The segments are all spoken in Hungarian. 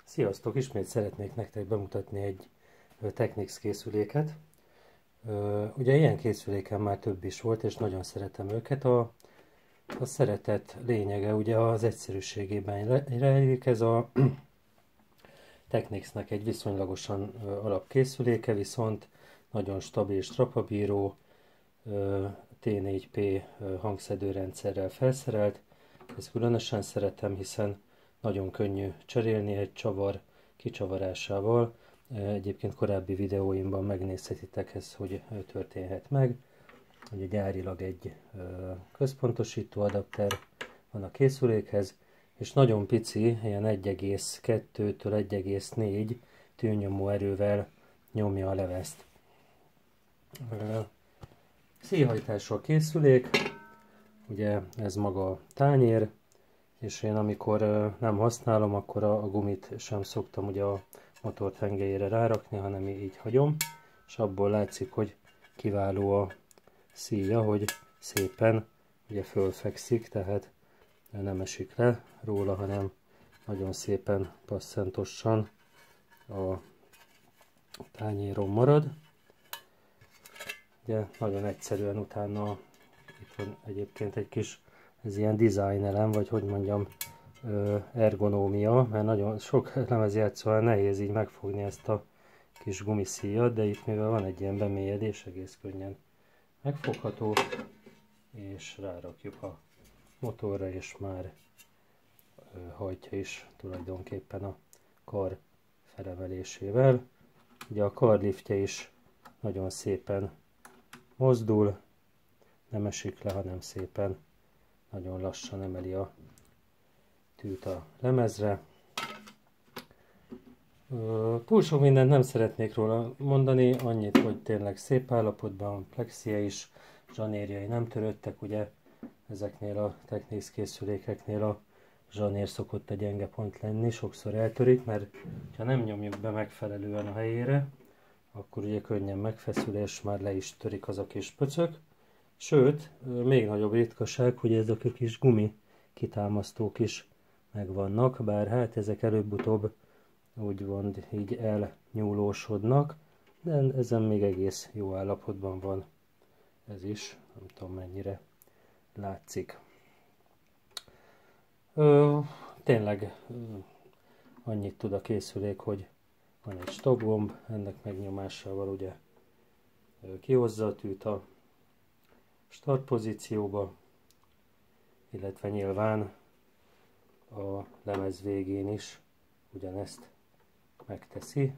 Sziasztok! Ismét szeretnék nektek bemutatni egy Technics készüléket. Ugye ilyen készüléken már több is volt, és nagyon szeretem őket. A szeretet lényege ugye az egyszerűségében rejlik. Ez a Technicsnek egy viszonylagosan alapkészüléke, viszont nagyon stabil és strapabíró, T4P hangszedőrendszerrel felszerelt. Ezt különösen szeretem, hiszen nagyon könnyű cserélni egy csavar kicsavarásával. Egyébként korábbi videóimban megnézhetitek ezt, hogy történhet meg. Ugye gyárilag egy központosító adapter van a készülékhez, és nagyon pici, ilyen 1,2-től 1,4 tűnyomó erővel nyomja a levezt. Szíjhajtású készülék, ugye ez maga a tányér, és én amikor nem használom, akkor a gumit sem szoktam ugye a motor tengelyére rárakni, hanem így hagyom, és abból látszik, hogy kiváló a szíja, hogy szépen ugye fölfekszik, tehát nem esik le róla, hanem nagyon szépen passzentosan a tányéron marad. Ugye nagyon egyszerűen utána itt van egyébként egy kis, ez ilyen design elem, vagy hogy mondjam, ergonómia, mert nagyon sok lemezjátszóval nehéz így megfogni ezt a kis gumiszíjat, de itt mivel van egy ilyen bemélyedés, egész könnyen megfogható, és rárakjuk a motorra, és már hajtja is tulajdonképpen a kar felemelésével. Ugye a karliftje is nagyon szépen mozdul, nem esik le, hanem szépen, nagyon lassan emeli a tűt a lemezre. Túl sok mindent nem szeretnék róla mondani, annyit, hogy tényleg szép állapotban, plexie is, zsanérjai nem törődtek, ugye ezeknél a Technics készülékeknél a zsanér szokott a gyenge pont lenni, sokszor eltörik, mert ha nem nyomjuk be megfelelően a helyére, akkor ugye könnyen megfeszül, és már le is törik az a kis pöcök. Sőt, még nagyobb ritkaság, hogy ezek a kis gumi kitámasztók is megvannak, bár hát ezek előbb-utóbb úgymond így elnyúlósodnak, de ezen még egész jó állapotban van ez is, nem tudom mennyire látszik. Tényleg annyit tud a készülék, hogy van egy stop gomb, ennek megnyomásával ugye kihozza a tűt a start pozícióba, illetve nyilván a lemez végén is ugyanezt megteszi.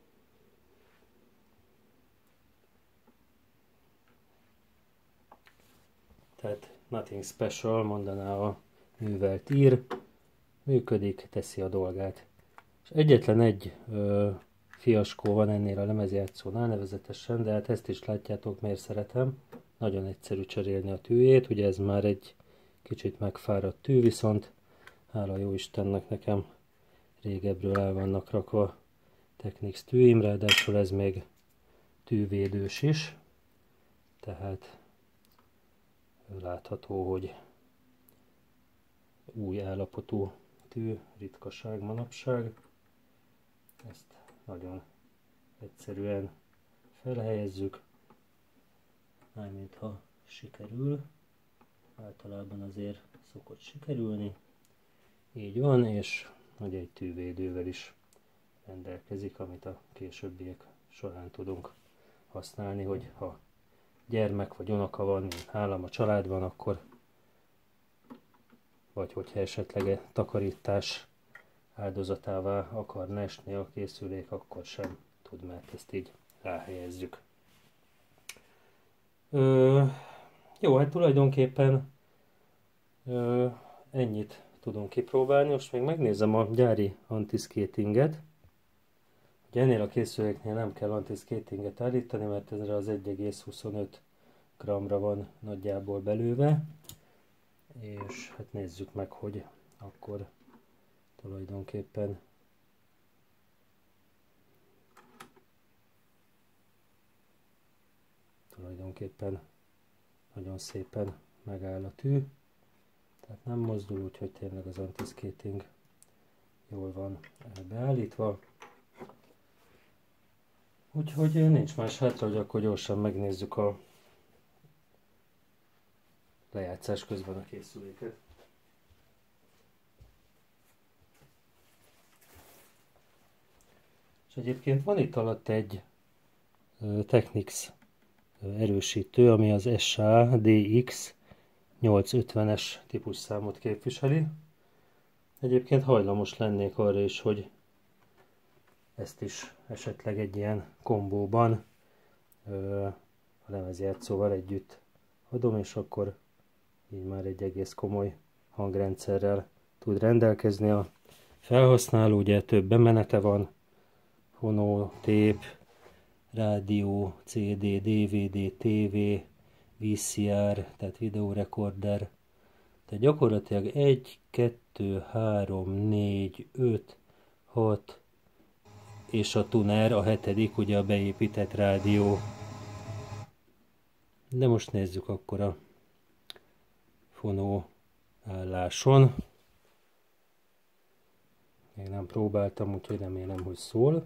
Tehát nothing special, mondaná a művelt ír, működik, teszi a dolgát. És egyetlen egy fiaskó van ennél a lemezjátszónál nevezetesen, de hát ezt is látjátok, miért szeretem. Nagyon egyszerű cserélni a tűjét, ugye ez már egy kicsit megfáradt tű, viszont hála jó Istennek nekem régebről el vannak rakva Technics tűim, ráadásul ez még tűvédős is, tehát látható, hogy új állapotú tű, ritkaság manapság. Ezt nagyon egyszerűen felhelyezzük, mármint ha sikerül, általában azért szokott sikerülni. Így van, és ugye egy tűvédővel is rendelkezik, amit a későbbiek során tudunk használni, hogy ha gyermek vagy unoka van, mint nálam a családban, akkor vagy hogyha esetleg takarítás áldozatává akarna esni a készülék, akkor sem tud, mert ezt így ráhelyezzük. Jó, hát tulajdonképpen ennyit tudunk kipróbálni. Most még megnézem a gyári anti-skatinget. Ugye ennél a készüléknél nem kell anti-skatinget állítani, mert ezre az 1,25 g-ra van nagyjából belőve. És hát nézzük meg, hogy akkor tulajdonképpen nagyon szépen megáll a tű, tehát nem mozdul, úgyhogy tényleg az anti-skating jól van beállítva. Úgyhogy nincs más hátra, hogy akkor gyorsan megnézzük a lejátszás közben a készüléket. És egyébként van itt alatt egy Technics erősítő, ami az SA-DX 850-es típusszámot képviseli. Egyébként hajlamos lennék arra is, hogy ezt is esetleg egy ilyen kombóban a lemezjátszóval együtt adom, és akkor így már egy egész komoly hangrendszerrel tud rendelkezni a felhasználó. Ugye több bemenete van, fonó, tép, rádió, CD, DVD, TV, VCR, tehát videórekorder. Tehát gyakorlatilag 1, 2, 3, 4, 5, 6, és a tuner, a hetedik, ugye a beépített rádió. De most nézzük akkor a fonó álláson. Még nem próbáltam, úgyhogy remélem, hogy szól.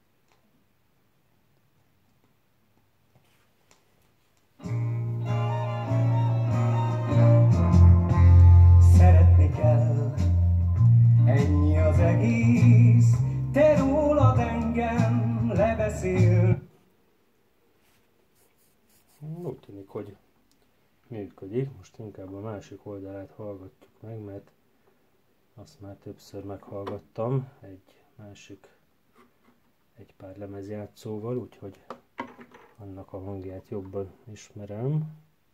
Szeretni kell, ennyi az egész, te rólad engem lebeszél. Úgy tűnik, hogy működik. Most inkább a másik oldalát hallgatjuk meg, mert azt már többször meghallgattam egy pár lemezjátszóval, úgyhogy annak a hangját jobban ismerem.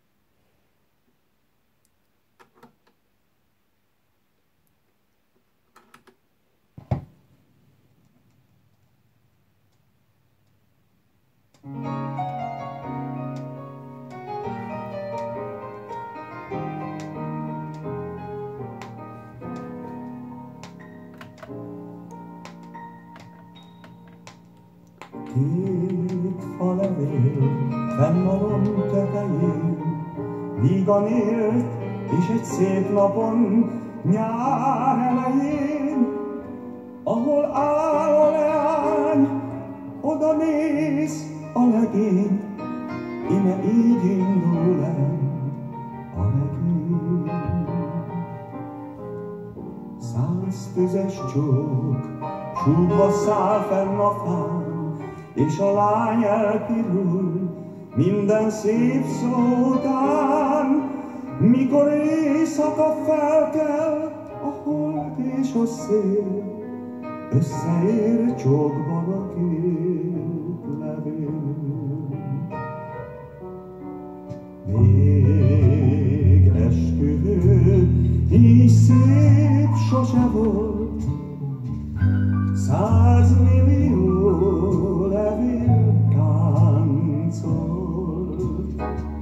Két falevél fenn a lomb tetején, vígan élt, és egy szép napon nyár elején, ahol áll a leány, oda néz a legény, ime így indul el a regény. 100 tüzes csók súgva száll fenn a fán, és a lány elpirul minden szép szó után, mikor éjszaka felkel a hold és a szél, összeér csókban a két levél. Még esküvő, így szép sose volt, 100 millió levél táncolt.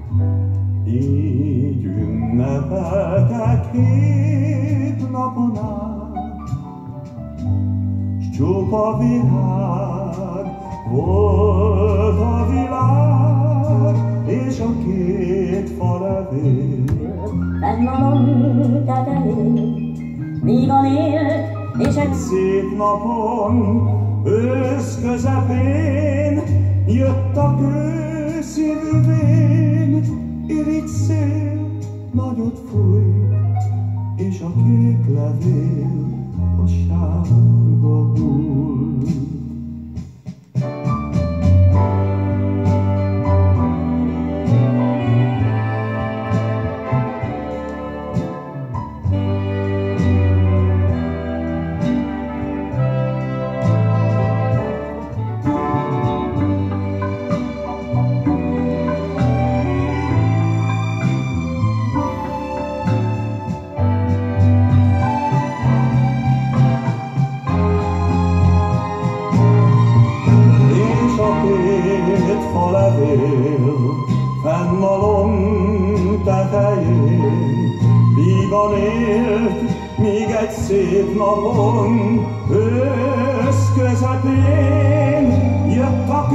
Így ünnepeltek 7 napon át, s csupa virág volt a világ, és a két falevél. Fenn a lomb tetején, vígan élt, és egy Szép napon, ősz közepén, jött a kőszívű vén, irigy szél nagyot fújt, és a kék levél a sárga hult. Fenn a lomb tetején, vígan élt, míg egy szép napon, ősz közepén, jött a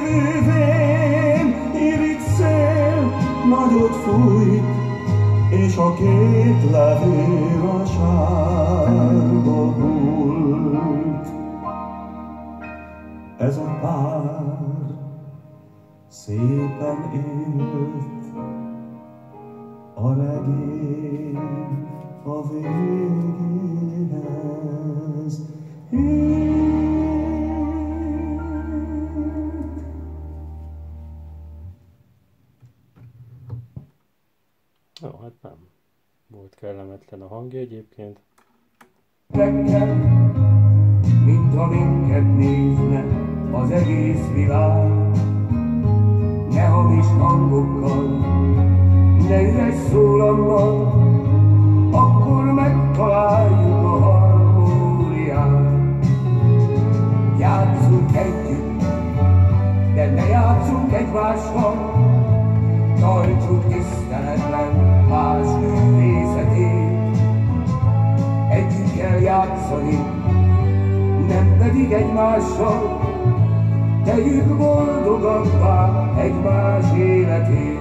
kőszívű vén, irigy szél nagyot fújt, és és a két levél a sárba hult. Ez a pár szépen élt, a regény a végéhez ért. Jó, hát nem volt kellemetlen a hangja egyébként. Nekem, mint ha minket nézne az egész világ, ne hamis hangokkal, ne üres szólammal, akkor megtaláljuk a harmóniát. Játszunk együtt, de ne játszunk egymással, tartsuk tiszteletben más művészetét. Együtt kell játszani, nem pedig egymással, tegyük boldogabbá egymás életét.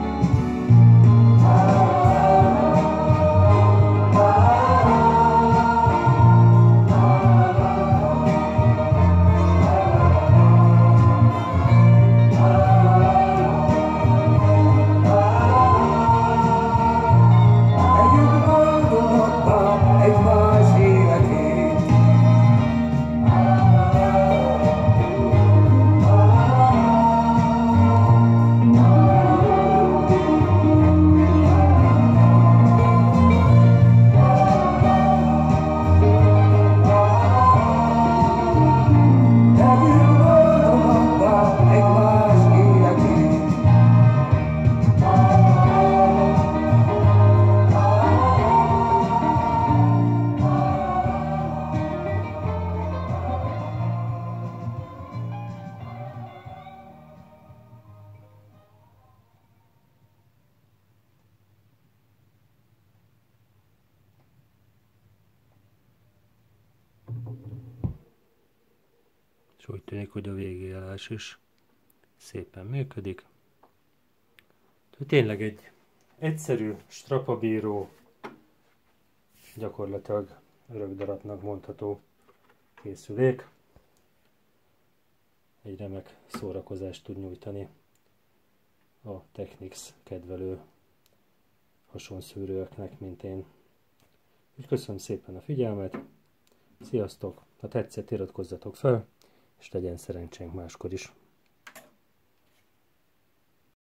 És úgy tűnik, hogy a végéállás is szépen működik. Tényleg egy egyszerű, strapabíró, gyakorlatilag örökdarabnak mondható készülék. Egy remek szórakozást tud nyújtani a Technics kedvelő hasonszűrőeknek, mint én. Úgy köszönöm szépen a figyelmet, sziasztok! Ha tetszett, iratkozzatok fel, és legyen szerencsénk máskor is.